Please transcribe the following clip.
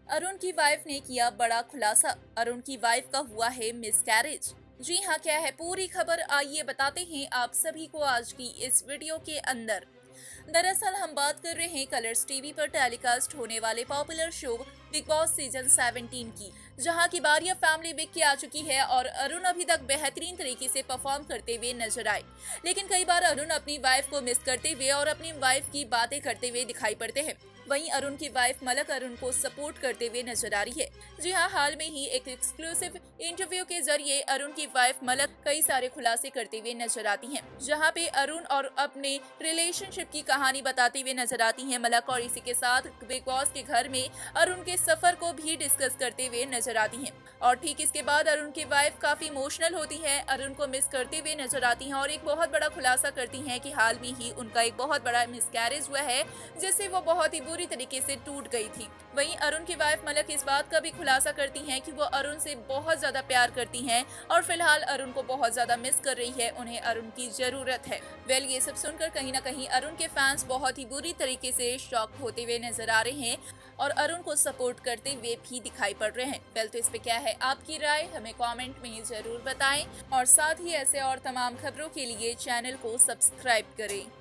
अरुण की वाइफ ने किया बड़ा खुलासा। अरुण की वाइफ का हुआ है मिसकैरेज। जी हाँ, क्या है पूरी खबर, आइए बताते हैं आप सभी को आज की इस वीडियो के अंदर। दरअसल हम बात कर रहे हैं कलर्स टीवी पर टेलीकास्ट होने वाले popular show Bigg Boss season 17 की, जहां की बारी अब फैमिली वीक की आ चुकी है और अरुण अभी तक बेहतरीन तरीके से परफॉर्म करते हुए नजर आए। लेकिन कई बार अरुण अपनी वाइफ को मिस करते हुए और अपनी वाइफ की बातें करते हुए दिखाई पड़ते हैं। वहीं अरुण की वाइफ मलक अरुण को सपोर्ट करते हुए नजर आ रही है। जी हाँ, हाल में ही एक एक्सक्लूसिव इंटरव्यू के जरिए अरुण की वाइफ मलक कई सारे खुलासे करते हुए नजर आती हैं, जहां पे अरुण और अपने रिलेशनशिप की कहानी बताते हुए नजर आती हैं मलक, और इसी के साथ बिग बॉस के घर में अरुण के सफर को भी डिस्कस करते हुए नजर आती हैं। और ठीक इसके बाद अरुण की वाइफ काफी इमोशनल होती है, अरुण को मिस करते हुए नजर आती हैं और एक बहुत बड़ा खुलासा करती हैं कि हाल में ही उनका एक बहुत बड़ा मिसकैरेज हुआ है, जिससे वो बहुत ही बुरी तरीके से टूट गई थी। वहीं अरुण की वाइफ मलक इस बात का भी खुलासा करती हैं कि वो अरुण से बहुत ज्यादा प्यार करती हैं और फिलहाल अरुण को बहुत ज्यादा मिस कर रही है, उन्हें अरुण की जरूरत है। वेल, ये सब सुनकर कहीं ना कहीं अरुण के फैंस बहुत ही बुरी तरीके से शॉक होते हुए नजर आ रहे हैं और अरुण को सपोर्ट करते हुए भी दिखाई पड़ रहे हैं। वेल, तो इस पे क्या है आपकी राय, हमें कमेंट में जरूर बताएं और साथ ही ऐसे और तमाम खबरों के लिए चैनल को सब्सक्राइब करें।